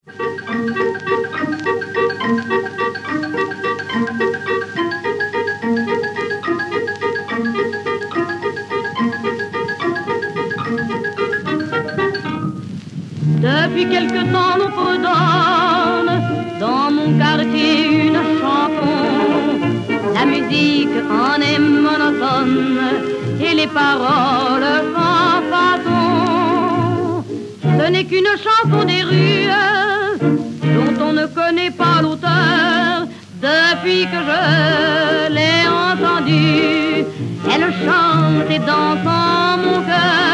Depuis quelque temps l'on fredonne dans mon quartier une chanson. La musique en est monotone et les paroles sans façon. Ce n'est qu'une chanson des rues dont on ne connaît pas l'auteur. Depuis que je l'ai entendue, elle chante et danse en mon cœur.